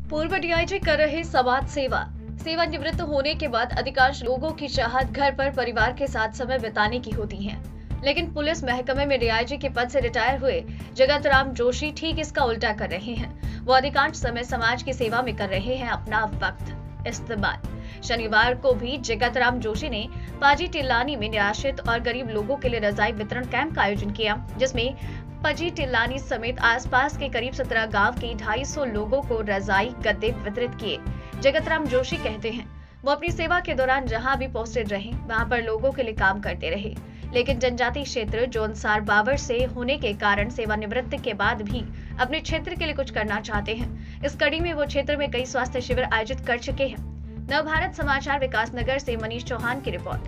पूर्व डीआईजी कर रहे समाज सेवा। सेवानिवृत्त होने के बाद अधिकांश लोगों की चाहत घर पर परिवार के साथ समय बिताने की होती है, लेकिन पुलिस महकमे में डीआईजी के पद से रिटायर हुए जगत राम जोशी ठीक इसका उल्टा कर रहे हैं। वो अधिकांश समय समाज की सेवा में कर रहे हैं अपना वक्त इस्तेमाल। शनिवार को भी जगत राम जोशी ने पाजी टिल्लानी में निराश्रित और गरीब लोगों के लिए रजाई वितरण कैंप का आयोजन किया, जिसमें पाजी टिल्लानी समेत आसपास के करीब 17 गांव के 250 लोगों को रजाई गद्दे वितरित किए। जगत राम जोशी कहते हैं वो अपनी सेवा के दौरान जहां भी पोस्टेड रहे वहां पर लोगों के लिए काम करते रहे, लेकिन जनजाति क्षेत्र जौनसार बावर से होने के कारण सेवानिवृत्ति के बाद भी अपने क्षेत्र के लिए कुछ करना चाहते हैं। इस कड़ी में वो क्षेत्र में कई स्वास्थ्य शिविर आयोजित कर चुके हैं। नवभारत समाचार विकासनगर से मनीष चौहान की रिपोर्ट।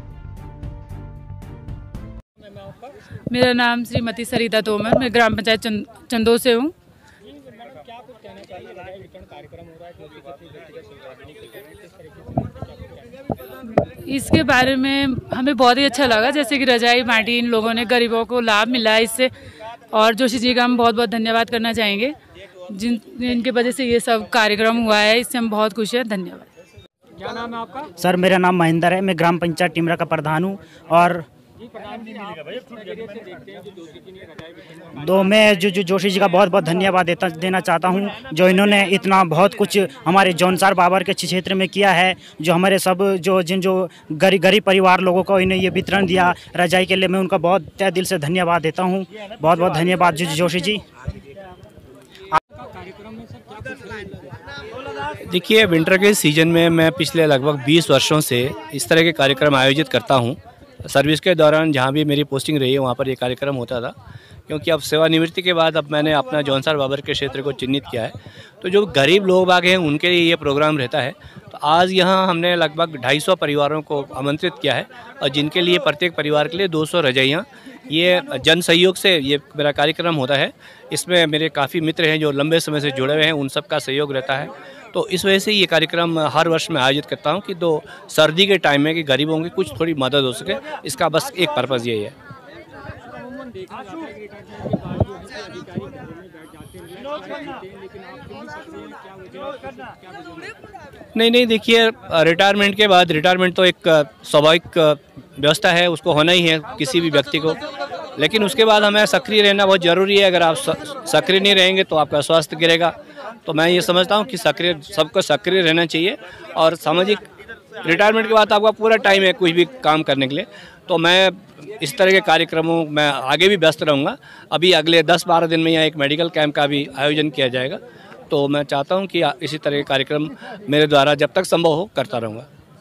मेरा नाम श्रीमती सरिता तोमर, मैं ग्राम पंचायत चंदो से हूँ। इसके बारे में हमें बहुत ही अच्छा लगा, जैसे कि रजाई बांटी, इन लोगों ने गरीबों को लाभ मिला है इससे, और जोशी जी का हम बहुत बहुत धन्यवाद करना चाहेंगे जिनके वजह से ये सब कार्यक्रम हुआ है। इससे हम बहुत खुश हैं। धन्यवाद। क्या नाम है आपका? सर, मेरा नाम महेंद्र है, मैं ग्राम पंचायत टिमरा का प्रधान हूँ। और मैं जो जोशी जी का बहुत बहुत धन्यवाद देना चाहता हूँ, जो इन्होंने इतना बहुत कुछ हमारे जौनसार बाबर के क्षेत्र में किया है, जो हमारे सब जो गरीब परिवार लोगों को इन्हें ये वितरण दिया रजाई के लिए, मैं उनका बहुत तहे दिल से धन्यवाद देता हूँ। बहुत बहुत धन्यवाद जोशी जी। देखिए, विंटर के सीज़न में मैं पिछले लगभग 20 वर्षों से इस तरह के कार्यक्रम आयोजित करता हूँ। सर्विस के दौरान जहाँ भी मेरी पोस्टिंग रही है वहाँ पर ये कार्यक्रम होता था, क्योंकि अब सेवानिवृत्ति के बाद अब मैंने अपना जौनसार बाबर के क्षेत्र को चिन्हित किया है, तो जो गरीब लोग बाग हैं उनके लिए ये प्रोग्राम रहता है। तो आज यहाँ हमने लगभग 250 परिवारों को आमंत्रित किया है, और जिनके लिए प्रत्येक परिवार के लिए 200 रजाइयाँ, ये जन सहयोग से ये मेरा कार्यक्रम होता है। इसमें मेरे काफ़ी मित्र हैं जो लंबे समय से जुड़े हुए हैं, उन सब का सहयोग रहता है। तो इस वजह से ये कार्यक्रम हर वर्ष मैं आयोजित करता हूँ कि सर्दी के टाइम में कि गरीबों की कुछ थोड़ी मदद हो सके, इसका बस एक पर्पज़ यही है। नहीं, देखिए, रिटायरमेंट के बाद, रिटायरमेंट तो एक स्वाभाविक व्यवस्था है, उसको होना ही है किसी भी व्यक्ति को, लेकिन उसके बाद हमें सक्रिय रहना बहुत ज़रूरी है। अगर आप सक्रिय नहीं रहेंगे तो आपका स्वास्थ्य गिरेगा। तो मैं ये समझता हूँ कि सबको सक्रिय रहना चाहिए, और सामाजिक रिटायरमेंट के बाद आपका पूरा टाइम है कुछ भी काम करने के लिए। तो मैं इस तरह के कार्यक्रमों में आगे भी व्यस्त रहूँगा। अभी अगले 10-12 दिन में यहाँ एक मेडिकल कैंप का भी आयोजन किया जाएगा, तो मैं चाहता हूँ कि इसी तरह के कार्यक्रम मेरे द्वारा जब तक संभव हो करता रहूँगा।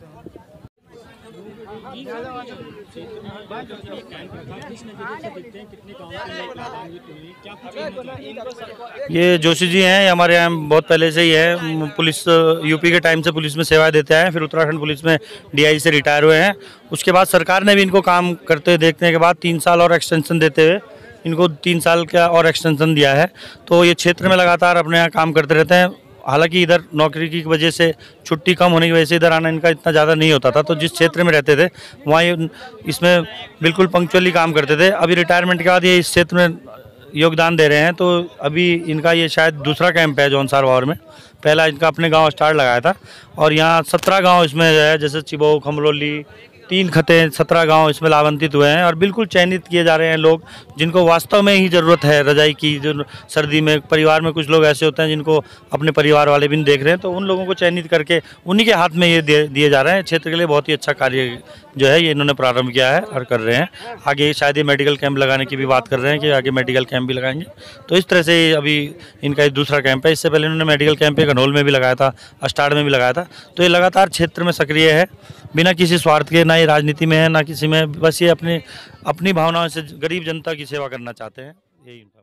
ये जोशी जी हैं, हमारे यहाँ बहुत पहले से ही है। पुलिस यूपी के टाइम से पुलिस में सेवा देते हैं, फिर उत्तराखंड पुलिस में डीआईजी से रिटायर हुए हैं। उसके बाद सरकार ने भी इनको काम करते देखने के बाद 3 साल और एक्सटेंशन देते हुए इनको 3 साल का और एक्सटेंशन दिया है। तो ये क्षेत्र में लगातार अपने यहाँ काम करते रहते हैं। हालांकि इधर नौकरी की वजह से छुट्टी कम होने की वजह से इधर आना इनका इतना ज़्यादा नहीं होता था, तो जिस क्षेत्र में रहते थे वहाँ ये इसमें बिल्कुल पंक्चुअली काम करते थे। अभी रिटायरमेंट के बाद ये इस क्षेत्र में योगदान दे रहे हैं। तो अभी इनका ये शायद दूसरा कैंप है जौनसार बावर में। पहला इनका अपने गांव स्टार्ट लगाया था, और यहाँ 17 गांव इसमें है, जैसे चिबो, खमरोली, 3 खते, 17 गांव इसमें लाभान्वित हुए हैं, और बिल्कुल चयनित किए जा रहे हैं लोग जिनको वास्तव में ही ज़रूरत है रजाई की। जो सर्दी में परिवार में कुछ लोग ऐसे होते हैं जिनको अपने परिवार वाले भी नहीं देख रहे हैं, तो उन लोगों को चयनित करके उन्हीं के हाथ में ये दिए जा रहे हैं। क्षेत्र के लिए बहुत ही अच्छा कार्य जो है ये इन्होंने प्रारंभ किया है और कर रहे हैं। आगे शायद ये मेडिकल कैंप लगाने की भी बात कर रहे हैं कि आगे मेडिकल कैंप भी लगाएंगे। तो इस तरह से अभी इनका दूसरा कैंप है। इससे पहले इन्होंने मेडिकल कैंप एक अनोल में भी लगाया था, अस्टाड़ में भी लगाया था। तो ये लगातार क्षेत्र में सक्रिय है, बिना किसी स्वार्थ के, ना ये राजनीति में है ना किसी में, बस ये अपनी भावनाओं से गरीब जनता की सेवा करना चाहते हैं। यही